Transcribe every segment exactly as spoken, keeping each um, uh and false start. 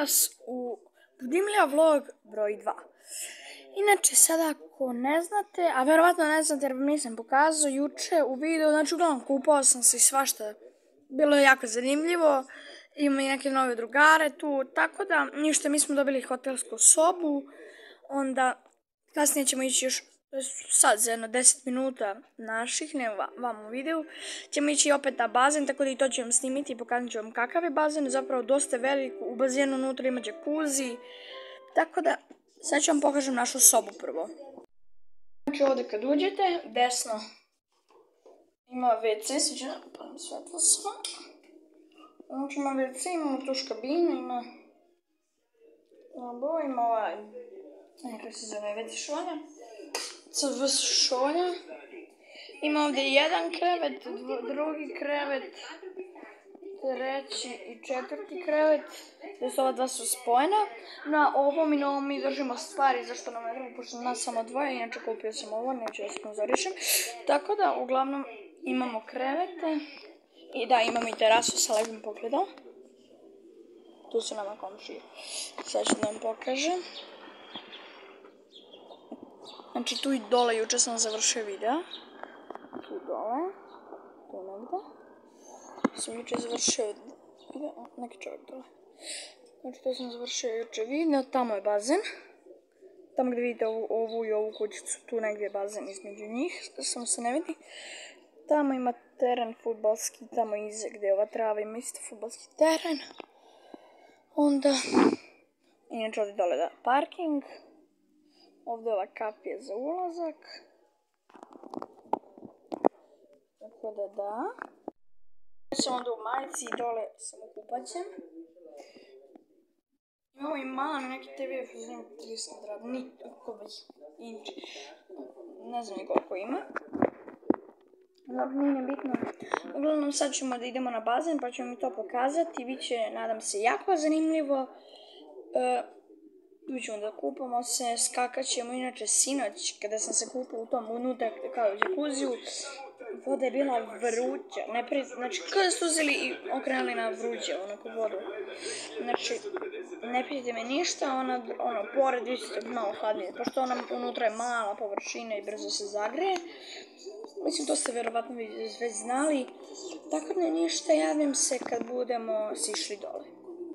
vas u Budimlija vlog broj dva. Inače, sada ako ne znate, a verovatno ne znate jer vam nisam pokazao juče u videu, znači uglavnom kupao sam se i svašta. Bilo je jako zanimljivo, ima i neke nove drugare tu, tako da ništa, mi smo dobili hotelsku sobu, onda kasnije ćemo ići još, sad za jedno deset minuta naših, ne vam u videu, ćemo ići opet na bazen, tako da i to ću vam snimiti i pokazat ću vam kakav je bazen, zapravo dosta velik, u bazenu unutra ima jacuzzi, tako da sad ću vam pokažem našu sobu prvo. Znači ovdje kad uđete, desno ima ve ce, sad ću napravim svetlo sva. Znači ima ve ce, imamo tu škabinu, ima labo, ima ovaj, nekako se zove ve ce šolja, ce ve šolja. Ima ovdje jedan krevet, drugi krevet, treći i četvrti krevet, gdje su ova dva su spojena. Na ovom i na ovom mi držimo stvari, zašto nam ne treba, pošto nas samo dvoje, inače kupio sam ovo, neću da sponzorišem. Tako da, uglavnom, imamo krevete i da, imamo i terasu sa lepim pogledom. Tu su nama komšije. Sad ću da vam pokažem. Znači, tu i dole, juče sam završio video. Tu dole, tu negdje. Sam juče završio video, neki čovjek dole. Znači, tu sam završio juče video, tamo je bazen. Tamo gdje vidite ovu, ovu i ovu kućicu, tu negdje je bazen između njih, samo se ne vidi. Tamo ima teren fudbalski, tamo iza gdje je ova trava ima isto fudbalski teren. Onda, inače ovdje dole da parking. Ovdje ova kapija za ulazak. Tako da da. Ja sam onda u majici i dole sam u kupaćem. Imamo i malo neki te ve fuzim trideset kvadrata, nikako već inči. Ne znam ni koliko ima. Nije nebitno. Uglavnom sad ćemo da idemo na bazen pa ćemo mi to pokazati. Biće, nadam se, jako zanimljivo. Tu ćemo da kupamo se, skakat ćemo. Inače, sinoć, kada sam se kupao u tom unutra, kao u džakuziju, voda je bila vruća. Znači, kada ste uzeli i okrenuli na vruće, onako vodu. Znači, ne pijete me ništa, ona, ono, pored isto malo hladnije, pošto ona unutra je mala površina i brzo se zagreje. Mislim, to ste verovatno već znali. Tako da ništa, javim se kad budemo sišli dole.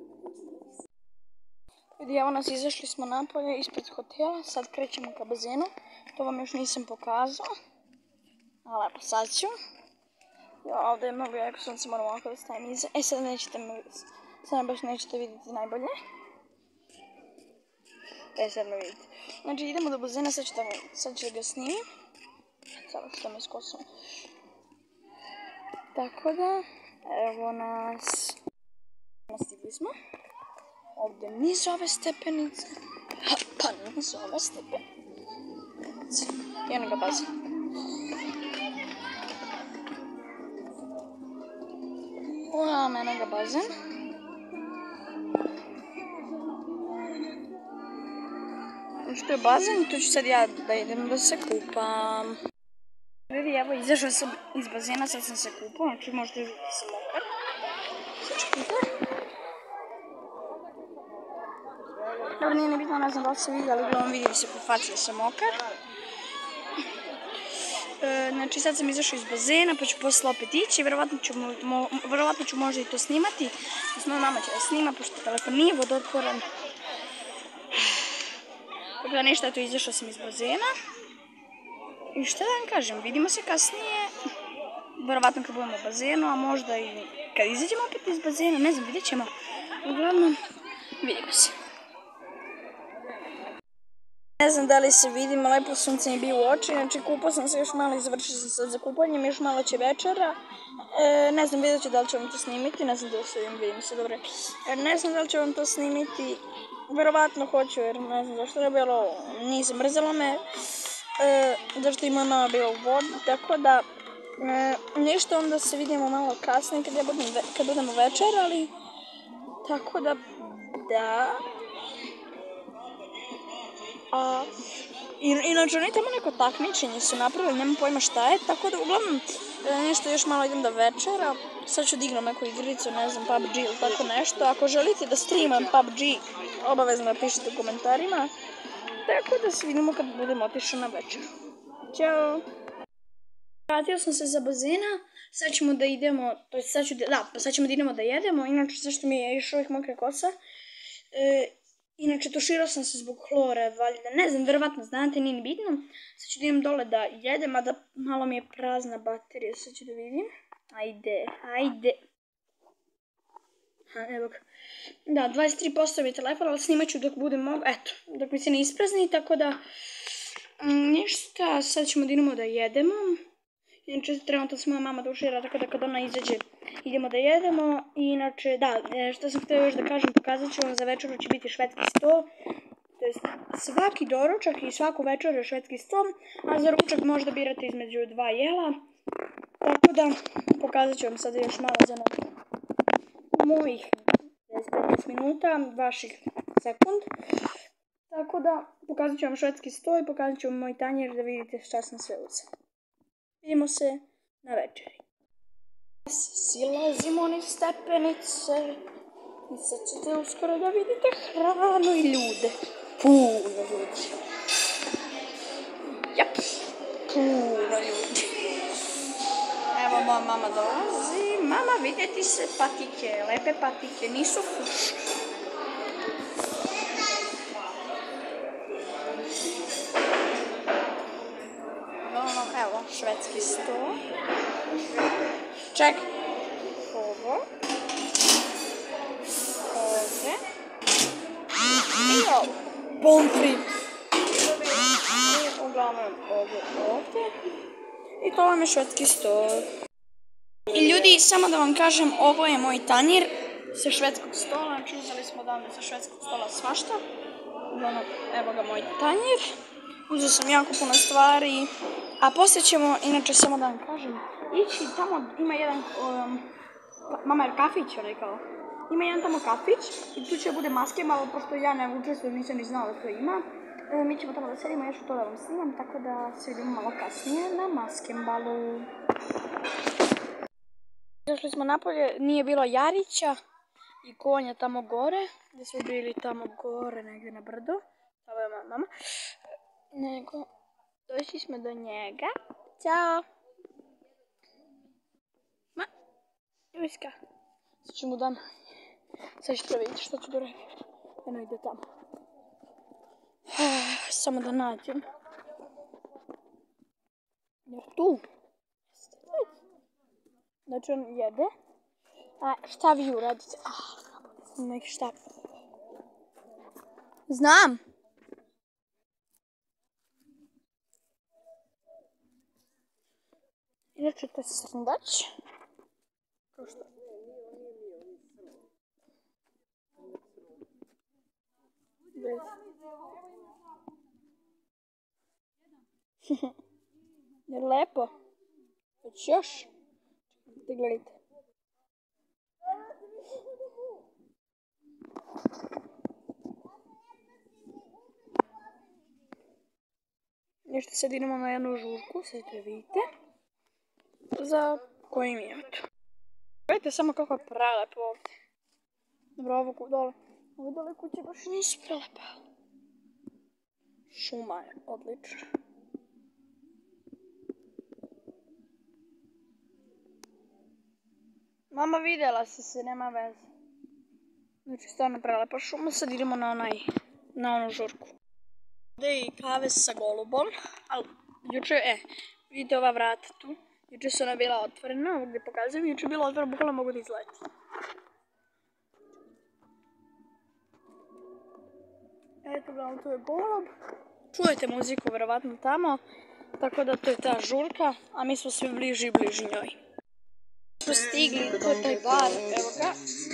Vidi, evo nas, izašli smo napolje ispred hotela, sad krećemo ka bazenu. To vam još nisam pokazao. Ali evo, sad ću. Ja, ovdje je mnogo jako sunce, moram ovako da stavim iza. E, sad nećete me, sad baš nećete vidjeti najbolje. E, sad me vidite. Znači, idemo do bazena, sad ću da, sad ću da ga snimim. Samo što me skosim. Tako da, evo nas. Nastigli smo. Ovdje niz ove stepenice. Ha, pa niz ove stepenice. I ono ga bazen. Ula, mene ga bazen. Što je bazen, tu ću sad ja da idem da se kupam. Vidi, evo, izašla sam iz bazena, sad sam se kupao, znači možete vidjeti da sam mokar. Sačekajte. Dobro, nije nebitno, ne znam da li se vidi, ali uglavnom vidi se po faci da sam mokar. E, znači, sad sam izašla iz bazena, pa ću posle opet ići, verovatno ću, mo, verovatno ću možda i to snimati. Moja mama će da snima, pošto telefon nije vodotvoran. Tako da ništa, eto, izašla sam iz bazena. I šta da vam kažem, vidimo se kasnije, verovatno kad budemo u bazenu, a možda i kad izađemo opet iz bazena, ne znam, vidjet ćemo. Uglavnom, vidimo se. Ne znam da li se vidimo, lepo sunce mi bio u oči, znači kupao sam se još malo i završio sam sad za kupanjem, još malo će večera. E, ne znam, vidjet ću da li ću vam to snimiti, ne znam da li se vidim, vidim se, dobro. E, ne znam da li ću vam to snimiti, verovatno hoću, jer ne znam zašto je bilo, nisam mrzela me. E, zašto i moja mama bila u vodi, tako da e, ništa, onda se vidimo malo kasnije kad, ja budem, kad budemo večerali, tako da, da, a, Inače, oni tamo neko takmičenje su napravili, nema pojma šta je, tako da uglavnom nešto još malo idem da večera. Sad ću da igram neku igricu, ne znam, P U B G ili tako nešto. Ako želite da streamam P U B G, obavezno napišite u komentarima. Tako da se vidimo kad budemo otišli na večeru. Ćao! Vratio sam se za bazena, sad ćemo da idemo, to je sad ću da, da, pa sad ćemo da idemo da jedemo, inače zašto mi je još uvijek mokra kosa. E, inače tuširao sam se zbog hlora, valjda, ne znam, verovatno znate, nije ni bitno. Sad ću da idem dole da jedem, a da malo mi je prazna baterija, sad ću da vidim. Ajde, ajde. Ha, evo ga. Da, dvadeset tri posto mi je telefon, ali snimat ću dok budem mogu, eto, dok mi se ne isprazni, tako da, mm, ništa, sad ćemo da idemo da jedemo. Inače, trenutno se moja mama tušira, tako da kad ona izađe, idemo da jedemo. Inače, da, što sam htio još da kažem, pokazat ću vam, za večeru će biti švedski sto. To je svaki doručak i svaku večeru je švedski sto, a za ručak možda birate između dva jela. Tako da, pokazat ću vam sada još malo za mojih deset do petnaest minuta, vaših sekund. Tako da, pokazat ću vam švedski sto i pokazat ću vam moj tanjer da vidite šta sam sve uzela. Vidimo se na večeri. Silazimo niz stepenice i sad ćete uskoro da vidite hranu i ljude. Puno ljudi. Jap, puno ljudi. Evo moja mama dolazi. Mama, vidjeti se patike, lepe patike, nisu fuš. Evo, švedski sto. Ček. Ovo. Ovdje. I ovo. Pomfrit. I uglavnom ovdje, ovdje. I to vam je švedski sto. I ljudi, samo da vam kažem, ovo je moj tanjir sa švedskog stola. Znači, uzeli smo odavde sa švedskog stola svašta. Uglavnom, evo ga moj tanjir. Uzeo sam jako puno stvari. A poslije ćemo, inače samo da vam kažem, ići tamo, ima jedan, um, mama je kafić rekao, ima jedan tamo kafić i tu će bude maskembal, pošto ja ne učestvujem, nisam ni znala da to ima. E, mi ćemo tamo da sedimo, još to da vam snimam, tako da se vidimo malo kasnije na maskembalu. Došli smo napolje, nije bilo Jarića i konja tamo gore, gdje smo bili tamo gore, negdje na brdu, tamo je moja mama, nego... Došli smo do njega. Ćao. Ma, Juska. Sad ću mu dam. Sad ćete da vidite što ću da radim. Eno ide tamo. Samo da nađem. Jer tu. Znači on jede. A šta vi uradite? Ah, neki šta. Znam. Inače to je srndač. Kao što? Jer lepo. Već još. Te gledajte. Nešto sad idemo na jednu žurku, sad to vidite. Za koji minut. Gledajte samo kako je prelepo ovdje. Dobro, ovo dole. Ovo dole kuće baš nisu prelepe. Šuma je odlična. Mama, vidjela si se, nema veze. Znači, stvarno prelepa šuma. Sad idemo na onaj, na onu žurku. Ovdje je i kave sa golubom. Ali, juče, e, vidite ova vrata tu. Juče su ona bila otvorena, ovo gdje pokazujem, juče je bila otvorena, bukvalno mogu da izleti. Eto, gledam, tu je golub. Čujete muziku, verovatno tamo, tako da to je ta žurka, a mi smo sve bliži i bliži njoj. Smo stigli, to je taj bar, evo ga.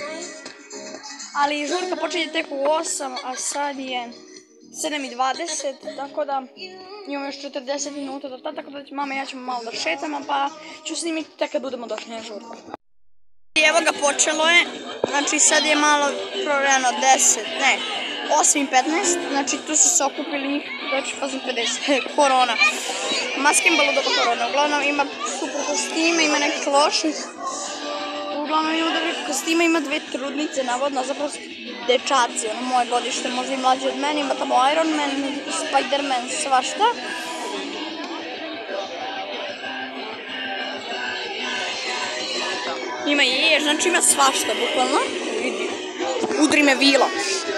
Ali žurka počinje tek u osam, a sad je sedam i dvadeset, tako da imamo još četrdeset minuta do tada, tako da mama i ja ćemo malo da šetamo, pa ću snimiti tek kad budemo došli na žurku. I evo ga, počelo je, znači sad je malo prorano deset, ne, osam i petnaest, znači tu su se okupili njih, znači fazom pedeset, korona. Maskembal u doba korona, uglavnom ima super kostime, ima nekih loših. Uglavnom ima dobrih kostima, ima dve trudnice, navodno, zapravo dečaci, ono moje godište, možda i mlađe od mene, ima tamo Iron Man, Spider-Man, svašta. Ima i jež, znači ima svašta, bukvalno. Vidi, udri me vila.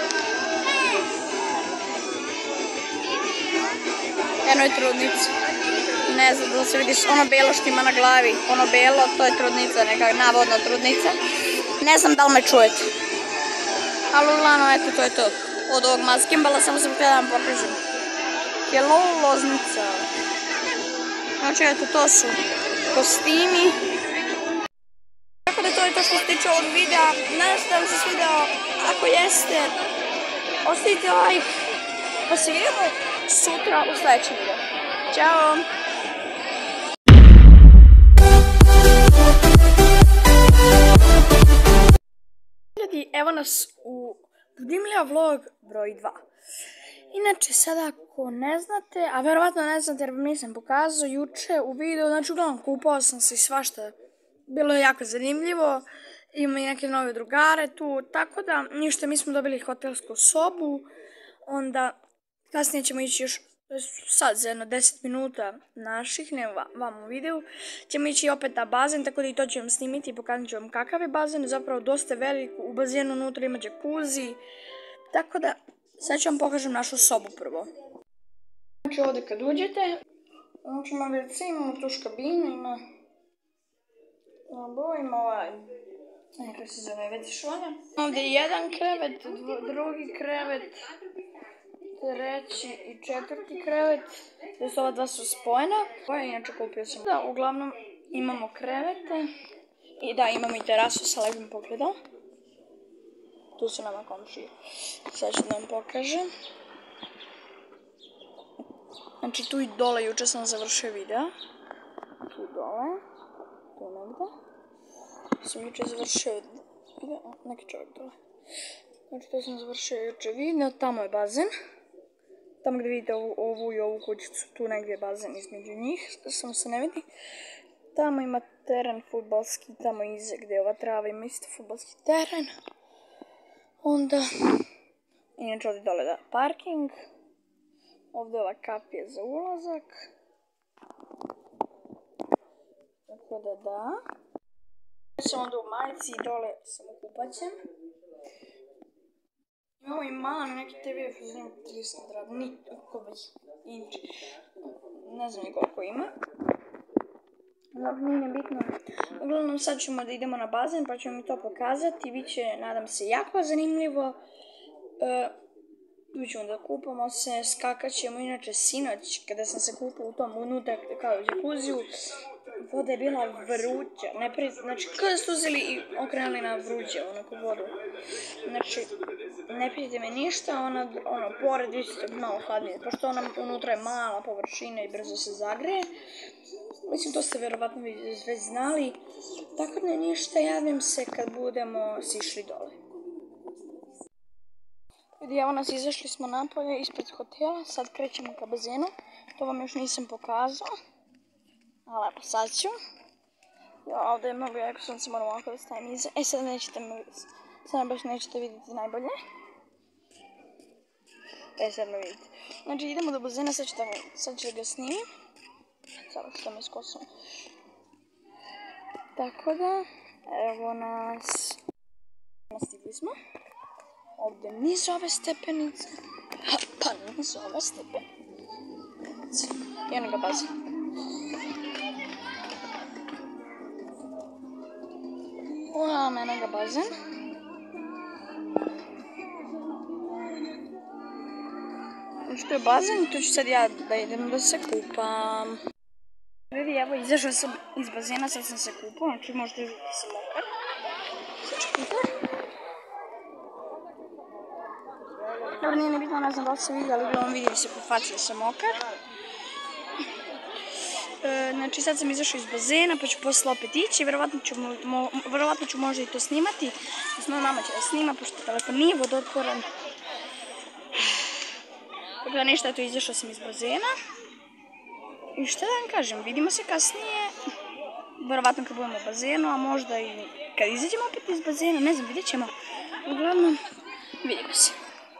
Eno je trudnica. Ne znam da se vidiš, ono belo što ima na glavi, ono belo, to je trudnica, neka navodna trudnica. Ne znam da li me čujete. Ali uglavnom, eto, to je to. Od ovog maskembala samo sam htjela da vam pokažem. Hello, Loznica. Znači, eto, to su kostimi. Tako da to je to što se tiče ovog videa. Nadam se da vam se svidao. Ako jeste, ostavite like. Pa se vidimo sutra u sljedećem videu. Ćao! Evo nas u Budimlija vlog broj dva. Inače, sada ako ne znate, a verovatno ne znate jer vam nisam pokazao, juče u videu, znači uglavnom kupao sam se i svašta. Bilo je jako zanimljivo, ima i neke nove drugare tu, tako da ništa, mi smo dobili hotelsku sobu, onda kasnije ćemo ići još, sad za jedno deset minuta naših, ne vam u videu, ćemo ići opet na bazen, tako da i to ću vam snimiti i pokazat ću vam kakav je bazen, zapravo dosta velik, u bazenu unutra ima džakuzi, tako da sad ću vam pokažem našu sobu prvo. Znači ovdje kad uđete, znači imamo ve ce, imamo tuš kabinu, ima ima ovaj, nekako se zove ve ce šolja. Ovdje je jedan krevet, drugi krevet, treći i četvrti krevet, gdje su ova dva su spojena, koje inače kupio sam. Da, uglavnom imamo krevete i da, imamo i terasu sa lepim pogledom. Tu su nama komšije. Sad ću da vam pokažem. Znači tu i dole, juče sam završio video. Tu dole, tu negdje. Sam juče završio video, neki čovjek dole. Znači tu sam završio juče video, tamo je bazen. Tamo gdje vidite ovu i ovu kućicu, tu negdje je bazen između njih, samo se ne vidi. Tamo ima teren fudbalski, tamo iza gdje je ova trava ima isto fudbalski teren. Onda, inače ovdje dole da parking. Ovdje ova kapija za ulazak. Tako da da. Sam onda u majici i dole sam u kupaćem. Imamo i malo neki te ve, trideset kvadrata, nikoliko inči, ne znam koliko ima. Nije nebitno. Uglavnom sad ćemo da idemo na bazen pa ćemo mi to pokazati, bit će, nadam se, jako zanimljivo. Tu ćemo da kupamo se, skakat ćemo, inače sinoć kada sam se kupao u tom unutra kao u džakuziju, voda je bila vruća, znači kada ste uzeli i okrenuli na vruće, onako vodu. Znači, ne pitite me ništa, ona, ono, pored isto malo hladnije, pošto ona unutra je mala površina i brzo se zagreje. Mislim, to ste verovatno već znali, tako da ništa, javim se kad budemo sišli dole. Vidi, evo nas, izašli smo napolje ispred hotela, sad krećemo ka bazenu, to vam još nisam pokazao, ali evo sad ću. Ja, ovdje je mnogo jako sunce, moram ovako da stavim iza, e sad nećete me, sad baš nećete vidjeti najbolje. E sad me vidite. Znači idemo do bazena, sad ću da, sad ću da ga snimim, sada što me skosim. Tako da, evo nas, nastigli smo. Ovdje niz ove stepenice, pa niz ove stepenice, i ono ga bazen. Ula, mene ga bazen. Što je bazen, tu ću sad ja da idem da se kupam. Vidi, evo, izašla sam iz bazena, sad sam se kupao, znači možda još da sam mokar. Sad ću kupati. Dobro, nije nebitno, ne znam da li se vidi, ali uglavnom vidim se po faci da sam mokar. E, znači sad sam izašao iz bazena, pa ću posle opet ići, verovatno ću, mo, verovatno ću možda i to snimati. Moja mama će da snima, pošto telefon nije vodotvoran. Tako da ništa, eto izašla sam iz bazena. I šta da vam kažem, vidimo se kasnije, verovatno kad budemo u bazenu, a možda i kad izađemo opet iz bazena, ne znam, vidjet ćemo. Uglavnom, vidimo se.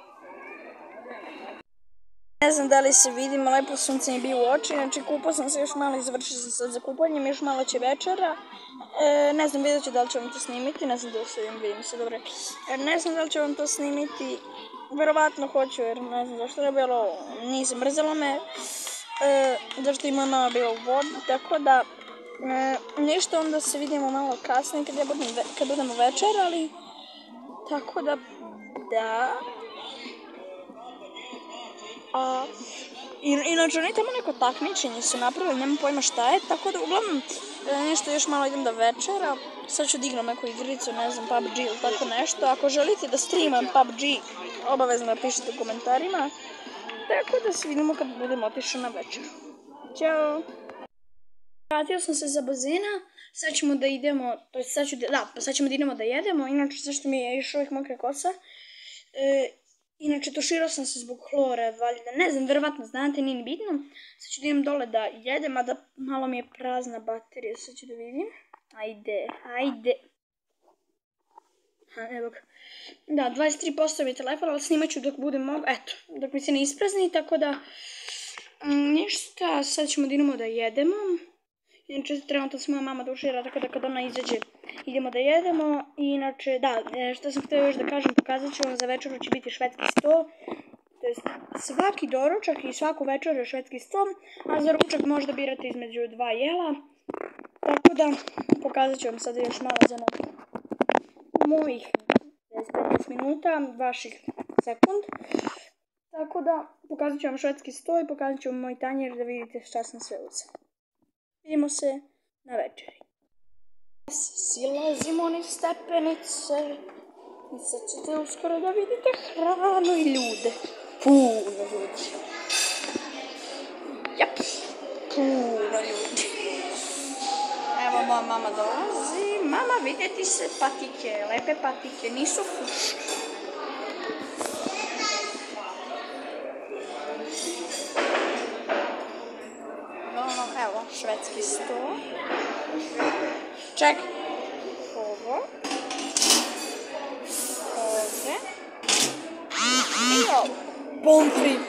Ne znam da li se vidimo, lepo sunce mi bio u oči, znači kupao sam se još malo i završila sam sad za kupanjem, još malo će večera. E, ne znam, vidjet ću da li ću vam to snimiti, ne znam da li se vidim, vidim se, dobro. E, ne znam da li ću vam to snimiti, verovatno hoću jer ne znam zašto je bilo, nisam mrzelo me. E, zašto ima mama bila u vodi, tako da e, ništa, onda se vidimo malo kasnije kad, ja budem, kad budemo večerali, tako da, da. A, inače, oni tamo neko takmičenje su napravili, nema pojma šta je, tako da uglavnom nešto još malo idem da večera, sad ću da igram neku igricu, ne znam, P U B G ili tako nešto. Ako želite da streamam P U B G, obavezno napišite u komentarima, tako da se vidimo kad budemo otišli na večer. Ćao! Vratio sam se za bazena, sad ćemo da idemo, to je sad ću da, da, sad ćemo da idemo da jedemo, inače zašto mi je još uvijek mokra kosa. E, Inače, tuširao sam se zbog hlora, valjda, ne znam, verovatno znate, nije ni bitno. Sad ću da idem dole da jedem, a da malo mi je prazna baterija, sad ću da vidim. Ajde, ajde. Ha, evo ga. Da, dvadeset tri posto mi je telefon, ali snimat ću dok budem mogu, eto, dok mi se ne isprazni, tako da, mm, ništa, sad ćemo da idemo da jedemo. Inače, trenutno se moja mama tušira, tako da kad ona izađe, idemo da jedemo. Inače, da, što sam htio još da kažem, pokazat ću vam, za večeru će biti švedski sto. To jest, svaki doručak i svaku večeru je švedski sto, a za ručak možda birate između dva jela. Tako da, pokazat ću vam sada još malo za mojih deset do petnaest minuta, vaših sekund. Tako da, pokazat ću vam švedski sto i pokazat ću vam moj tanjer da vidite šta sam sve uzela. Vidimo se na večeri. Silazimo niz stepenice i sad ćete uskoro da vidite hranu i ljude. Puno ljudi. Jap, puno ljudi. Evo moja mama dolazi. Mama, vidjeti se patike, lepe patike, nisu fuške. Evo, švedski sto. Čekaj. Ovo. Ovdje. I ovo. Pomfrit.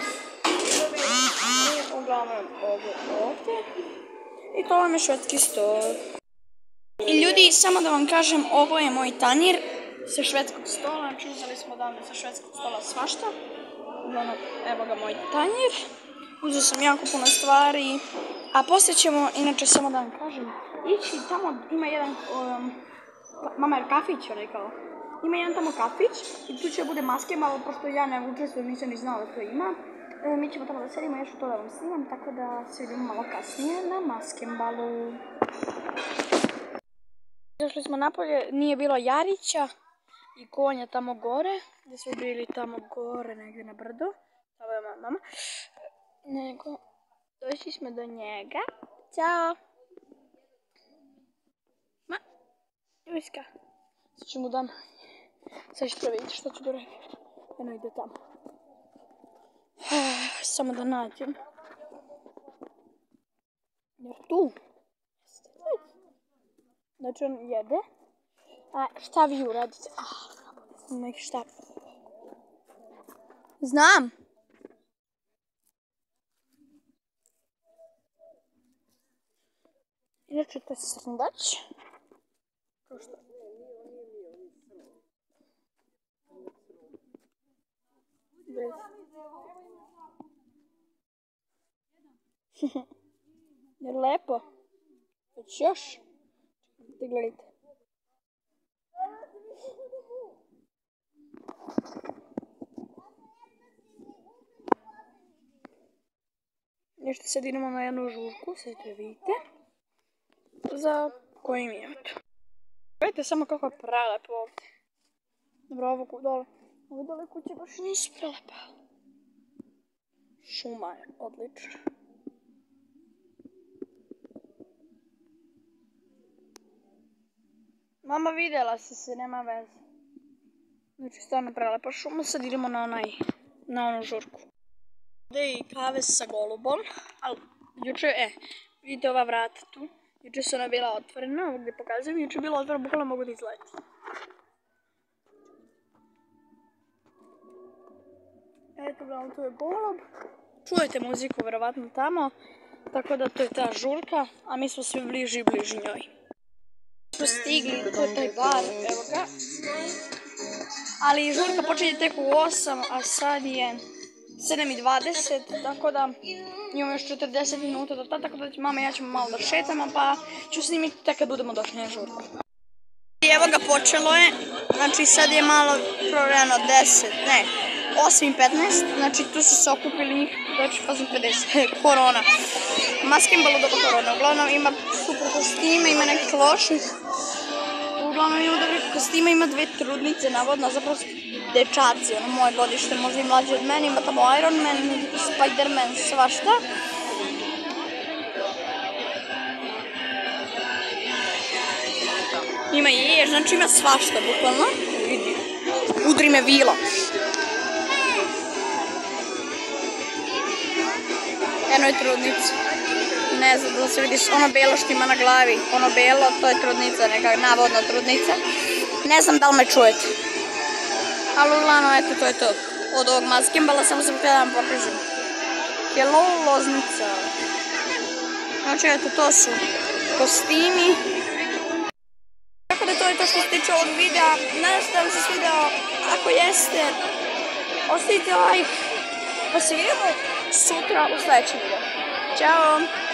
I uglavnom ovo ovdje. I to vam je švedski sto. I ljudi, samo da vam kažem, ovo je moj tanjir sa švedskog stola. Znači, uzeli smo odavde sa švedskog stola svašta. Uglavnom, evo ga moj tanjir. Uzeo sam jako puno stvari. A poslije ćemo, inače samo da vam kažem, ići tamo, ima jedan, um, mama je kafić rekao, ima jedan tamo kafić i tu će bude maskembal, pošto ja ne učestvujem, nisam ni znala da to ima. E, mi ćemo tamo da sedimo, još to da vam snimam, tako da se vidimo malo kasnije na maskembalu. Došli smo napolje, nije bilo Jarića i konja tamo gore, gdje smo bili tamo gore, negdje na brdo, tamo je moja mama, nego... Došli smo do njega. Ćao. Ma, Juska. Sad ću mu dam. Sad ćete vidjeti što ću da radim. Eno ide tamo. Samo da nađem. Jer tu. Znači on jede. A šta vi uradite? Ah, neki šta. Znam. Inače, to je srndač. Kao što? Je lepo. Već još. Te gledajte. Nešto sad idemo na jednu žurku, sad to vidite. Za koji minut. Gledajte samo kako je prelepo ovdje. Dobro, ovo dole. Ovo dole kuće baš nisu prelepa. Šuma je odlična. Mama, vidjela si se, nema veze. Znači, stvarno prelepa šuma. Sad idemo na onaj, na onu žurku. Ovdje i kave sa golubom, ali juče, e, vidite ova vrata tu, juče su ona bila otvorena, ovo gdje pokazujem, juče je bila otvorena, bukvalno mogu da izleti. Eto, gledam, tu je golub, čujete muziku verovatno tamo, tako da to je ta žurka, a mi smo sve bliži i bliži njoj. Smo stigli, to je taj bar, evo ga. Ali žurka počinje tek u osam, a sad je sedam i dvadeset, tako da imamo još četrdeset minuta do tada, tako da će mama i ja ćemo malo da šetamo, pa ću snimiti tek kad budemo došli na žurku. Evo ga, počelo je, znači sad je malo prorano deset, ne, osam i petnaest, znači tu su se okupili njih, znači fazom pedeset, korona. Maskembalo doba korona, uglavnom ima super kostime, ima nekih loših. Uglavnom ima dobrih kostima, ima dve trudnice, navodno, zapravo dečaci, ono moje godište, možda i mlađe od mene, ima tamo Iron Man, Spider-Man, svašta. Ima i jež, znači ima svašta, bukvalno. Udri me vila. Eno je trudnica. Ne znam da se vidiš, ono belo što ima na glavi, ono belo, to je trudnica, neka navodna trudnica. Ne znam da li me čujete. Ali uglavnom, eto, to je to. Od ovog maskembala samo sam htjela da vam pokažem. Hello, Loznica. Znači, eto, to su kostimi. Tako da to je to što se tiče ovog videa. Nadam se da vam se svideo. Ako jeste, ostavite like. Pa se vidimo sutra u sljedećem videu. Ćao!